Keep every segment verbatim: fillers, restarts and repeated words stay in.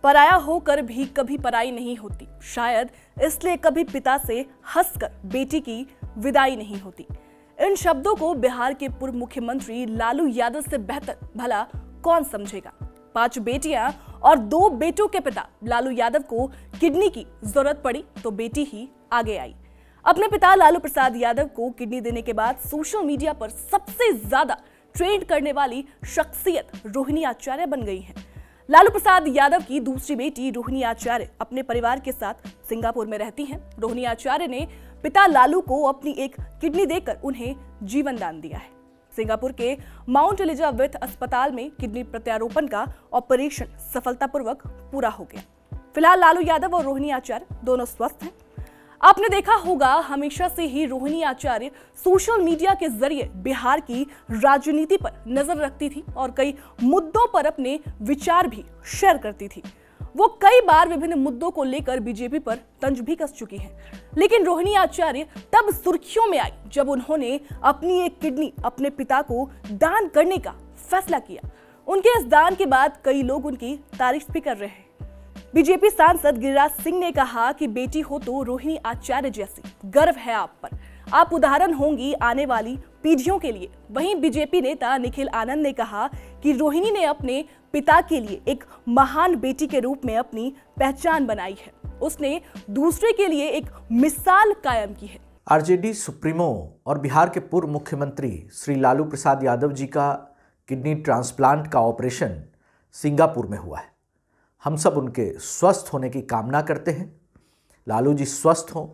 पराया होकर भी कभी पराई नहीं होती, शायद इसलिए कभी पिता से हंसकर बेटी की विदाई नहीं होती। इन शब्दों को बिहार के पूर्व मुख्यमंत्री लालू यादव से बेहतर भला कौन समझेगा। पांच बेटियां और दो बेटों के पिता लालू यादव को किडनी की जरूरत पड़ी तो बेटी ही आगे आई। अपने पिता लालू प्रसाद यादव को किडनी देने के बाद सोशल मीडिया पर सबसे ज्यादा ट्रेंड करने वाली शख्सियत रोहिणी आचार्य बन गई हैं। लालू प्रसाद यादव की दूसरी बेटी रोहिणी आचार्य अपने परिवार के साथ सिंगापुर में रहती हैं। रोहिणी आचार्य ने पिता लालू को अपनी एक किडनी देकर उन्हें जीवन दान दिया है। सिंगापुर के माउंट एलिजाबेथ अस्पताल में किडनी प्रत्यारोपण का ऑपरेशन सफलतापूर्वक पूरा हो गया। फिलहाल लालू यादव और रोहिणी आचार्य दोनों स्वस्थ हैं। आपने देखा होगा, हमेशा से ही रोहिणी आचार्य सोशल मीडिया के जरिए बिहार की राजनीति पर नजर रखती थी और कई मुद्दों पर अपने विचार भी शेयर करती थी। वो कई बार विभिन्न मुद्दों को लेकर बीजेपी पर तंज भी कस चुकी हैं। लेकिन रोहिणी आचार्य तब सुर्खियों में आई जब उन्होंने अपनी एक किडनी अपने पिता को दान करने का फैसला किया। उनके इस दान के बाद कई लोग उनकी तारीफ भी कर रहे हैं। बीजेपी सांसद गिरिराज सिंह ने कहा कि बेटी हो तो रोहिणी आचार्य जैसी, गर्व है आप पर, आप उदाहरण होंगी आने वाली पीढ़ियों के लिए। वहीं बीजेपी नेता निखिल आनंद ने कहा कि रोहिणी ने अपने पिता के लिए एक महान बेटी के रूप में अपनी पहचान बनाई है। उसने दूसरे के लिए एक मिसाल कायम की है। आरजेडी सुप्रीमो और बिहार के पूर्व मुख्यमंत्री श्री लालू प्रसाद यादव जी का किडनी ट्रांसप्लांट का ऑपरेशन सिंगापुर में हुआ है। हम सब उनके स्वस्थ होने की कामना करते हैं। लालू जी स्वस्थ हों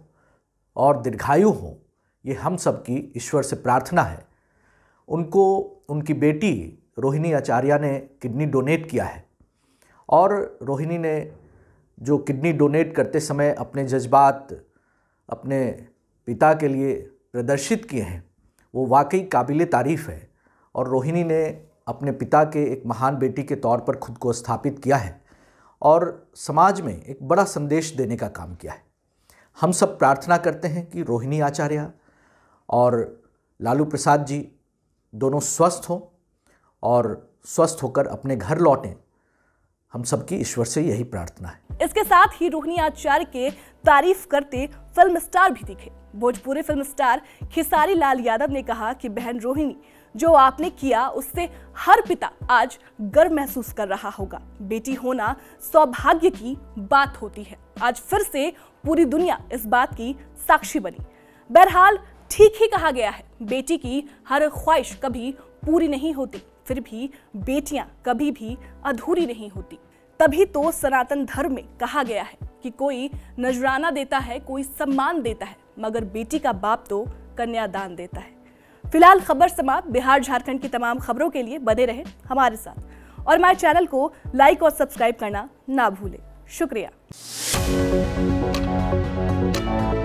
और दीर्घायु हों, ये हम सब की ईश्वर से प्रार्थना है। उनको उनकी बेटी रोहिणी आचार्य ने किडनी डोनेट किया है और रोहिणी ने जो किडनी डोनेट करते समय अपने जज्बात अपने पिता के लिए प्रदर्शित किए हैं, वो वाकई काबिले तारीफ़ है और रोहिणी ने अपने पिता के एक महान बेटी के तौर पर खुद को स्थापित किया है और समाज में एक बड़ा संदेश देने का काम किया है। हम सब प्रार्थना करते हैं कि रोहिणी आचार्य और लालू प्रसाद जी दोनों स्वस्थ हों और स्वस्थ होकर अपने घर लौटें। हम सबकी ईश्वर से यही प्रार्थना है। इसके साथ ही रोहिणी आचार्य के तारीफ करते फिल्म स्टार भी दिखे। भोजपुरी फिल्म स्टार खेसारी लाल यादव ने कहा कि बहन रोहिणी, जो आपने किया उससे हर पिता आज गर्व महसूस कर रहा होगा। बेटी होना सौभाग्य की बात होती है। आज फिर से पूरी दुनिया इस बात की साक्षी बनी। बहरहाल ठीक ही कहा गया है, बेटी की हर ख्वाहिश कभी पूरी नहीं होती, फिर भी बेटियां कभी भी अधूरी नहीं होती। तभी तो सनातन धर्म में कहा गया है कि कोई नजराना देता है, कोई सम्मान देता है, मगर बेटी का बाप तो कन्यादान देता है। फिलहाल खबर समाप्त। बिहार झारखंड की तमाम खबरों के लिए बने रहे हमारे साथ और हमारे चैनल को लाइक और सब्सक्राइब करना ना भूलें। शुक्रिया।